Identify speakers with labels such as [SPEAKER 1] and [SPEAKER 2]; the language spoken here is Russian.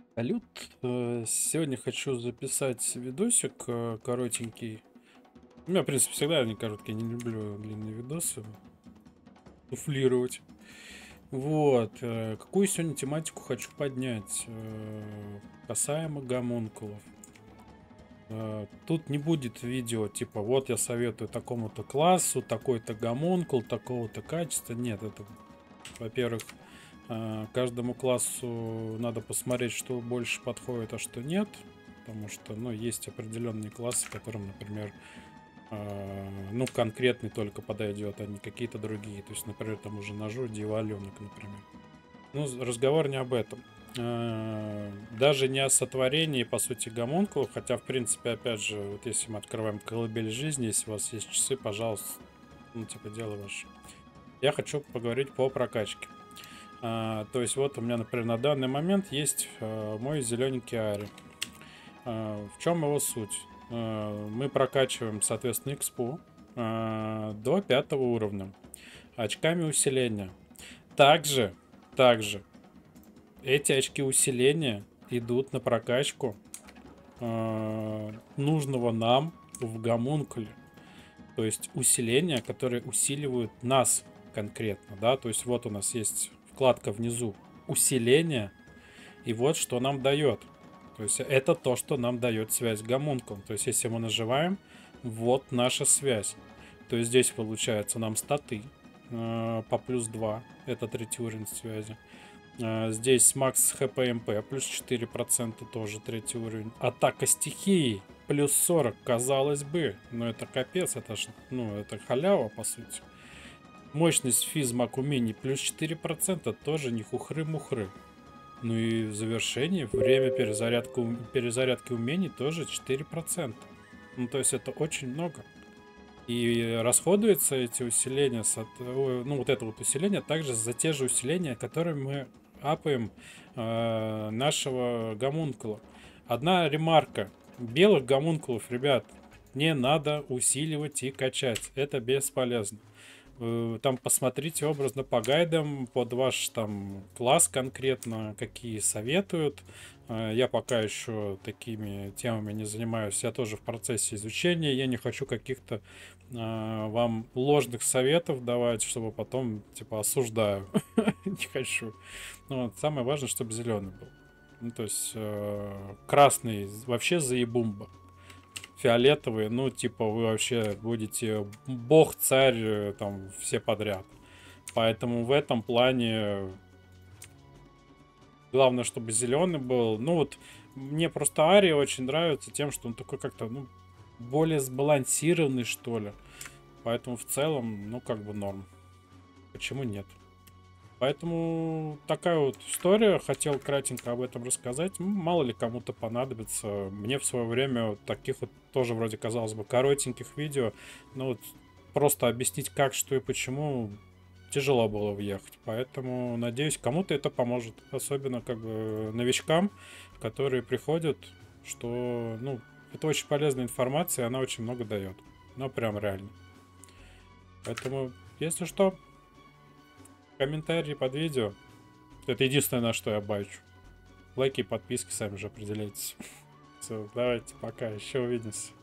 [SPEAKER 1] Салют. Сегодня хочу записать видосик коротенький. У меня, в принципе, всегда они короткие, не люблю длинные видосы. Суфлировать. Вот. Какую сегодня тематику хочу поднять? Касаемо гомункулов. Тут не будет видео, типа, вот я советую такому-то классу, такой-то гомункул, такого-то качества. Нет, это, во-первых, каждому классу надо посмотреть, что больше подходит, а что нет. Потому что, ну, есть определенные классы, которым, например, ну, конкретный только подойдет, а не какие-то другие. То есть, например, там уже ножу дьяволенок, например. Ну, разговор не об этом. Даже не о сотворении, по сути, гомункулов, хотя, в принципе, опять же, вот если мы открываем колыбель жизни, если у вас есть часы, пожалуйста, ну, типа, дело ваше. Я хочу поговорить по прокачке. То есть вот у меня, например, на данный момент есть мой зелененький Ари. В чем его суть? Мы прокачиваем, соответственно, экспу до 5 уровня очками усиления. Также эти очки усиления идут на прокачку нужного нам в гомункуле. То есть усиления, которые усиливают нас конкретно, да. То есть вот у нас есть вкладка внизу усиление, и вот что нам дает. То есть это то, что нам дает связь с гомункулом. То есть если мы нажимаем, вот наша связь. То есть здесь получается нам статы по +2. Это третий уровень связи. Здесь макс хп МП плюс 4%, тоже третий уровень. Атака стихии плюс 40, казалось бы. Но это капец, это ж, ну, это халява, по сути. Мощность физмаг умений плюс 4%, тоже не хухры-мухры. Ну и в завершении время перезарядки умений тоже 4%. Ну, то есть это очень много. И расходуются эти усиления, ну, вот это вот усиление также за те же усиления, которые мы апаем нашего гомункула. Одна ремарка. Белых гомункулов, ребят, не надо усиливать и качать. Это бесполезно. Там посмотрите образно по гайдам под ваш там класс конкретно, какие советуют. Я пока еще такими темами не занимаюсь, я тоже в процессе изучения. Я не хочу каких-то вам ложных советов давать, чтобы потом типа осуждаю. Не хочу. Ну, вот, самое важное, чтобы зеленый был. Ну, то есть красный вообще заебумба. Фиолетовые, ну, типа, вы вообще будете бог, царь, там, все подряд. Поэтому в этом плане главное, чтобы зеленый был. Ну, вот мне просто Ария очень нравится тем, что он такой как-то, ну, более сбалансированный, что ли. Поэтому в целом, ну, как бы норм. Почему нет? Поэтому такая вот история. Хотел кратенько об этом рассказать. Мало ли кому-то понадобится. Мне в свое время вот таких вот тоже вроде, казалось бы, коротеньких видео, ну вот просто объяснить как, что и почему тяжело было въехать. Поэтому, надеюсь, кому-то это поможет. Особенно как бы новичкам, которые приходят, что, ну, это очень полезная информация, и она очень много дает. Ну, прям реально. Поэтому, если что, комментарии под видео. Это единственное, на что я бачу. Лайки и подписки сами же определяйтесь. Все, давайте, пока, еще увидимся.